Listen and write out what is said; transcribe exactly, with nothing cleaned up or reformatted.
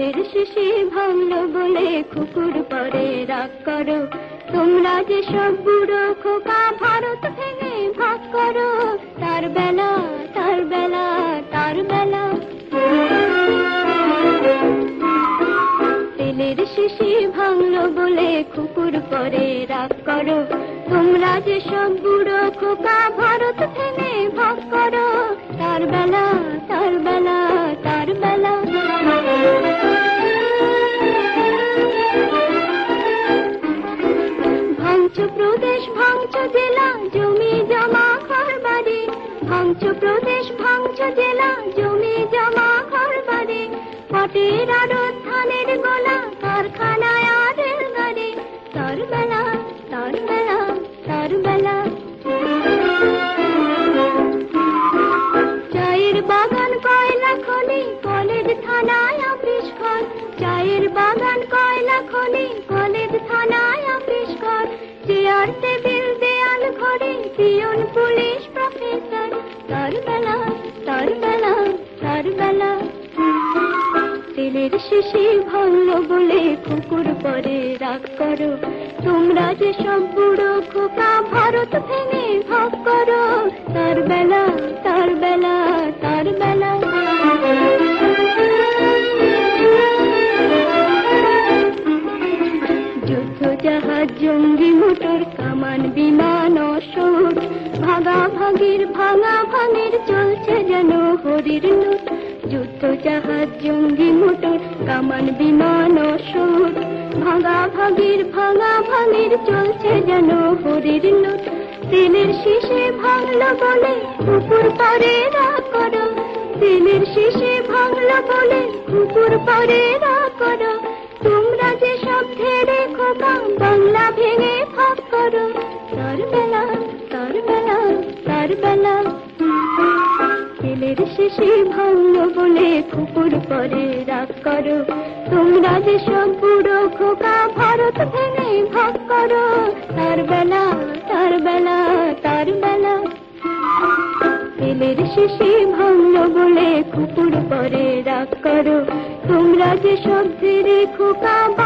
তেলের শিশি ভাঙলো বলে কুকুর পরে রাগ করো, তোমরা যে সব বুড়ো খোকা ভারত ভেঙে ভাগ করো। তার বেলা তার বেলা তার বেলা, তেলের শিশি ভাঙলো বলে কুকুর পরে রাগ করো, তোমরা যে সব বুড়ো খোকা ভারত ভেঙে ভাগ করো। তার বেলা তার বেলা তার বেলা, ভাঙছো প্রদেশ ভাঙছো জেলা জমি জমা ঘর বাড়ি, ভাঙছো প্রদেশ ভাঙছো জেলা জমি জমা ঘর বাড়ি। পাটের আড়ত ধানের গোলা কারখানায় আর রেলগাড়ি। তার বেলা তার বেলা তার বেলা, চায়ের বাগান কয়লা খনি কলেজ থানায় অফিস ঘর, চায়ের বাগান কয়লা খনি কলেজ থানায় অফিস ঘর। চেয়ার টেবিল দেয়াল ঘড়ি পিয়ন পুলিশ প্রফেসর। তার বেলা তার বেলা তার বেলা, তেলের শিশি ভাঙলো বলে কুকুর পরে রাগ করো, তোমরা যে সব বুড়ো খোকা ভারত ভেঙে ভাগ করো। তার বেলা তার বেলা তার বেলা, যুদ্ধ জাহাজ জঙ্গি মোটর কামান বিমান অসুর, ভাগা ভাগির ভাঙা ভাঙির চলছে যেন হরির লুট। যুদ্ধ জাহাজ জঙ্গি মোটর কামান বিমান অসুর, ভাগা ভাগির ভাঙা ভাঙির চলছে যেন হরির লুট। তেলের শিশি ভাঙলো বলে কুকুর পরে রাগ করো, তেলের শিশি ভাঙলো বলে কুকুর পরে রাগ করো, তোমরা যে সব ছেড়ে খোকা বাংলা ভেঙে ভাগ করো। তার বেলা তার বেলা তার বেলা, তেলের শিশি ভাঙলো বলে কুকুর পরে রাগ করো, তোমরা যে সব বুড়ো খোকা ভারত ভেঙে ভাগ করো। তার বেলা তার বেলা তার বেলা, তেলের শিশি ভাঙলো বলে কুকুর পরে রাগ করো, তোমরা যে সব ছেড়ে খোকা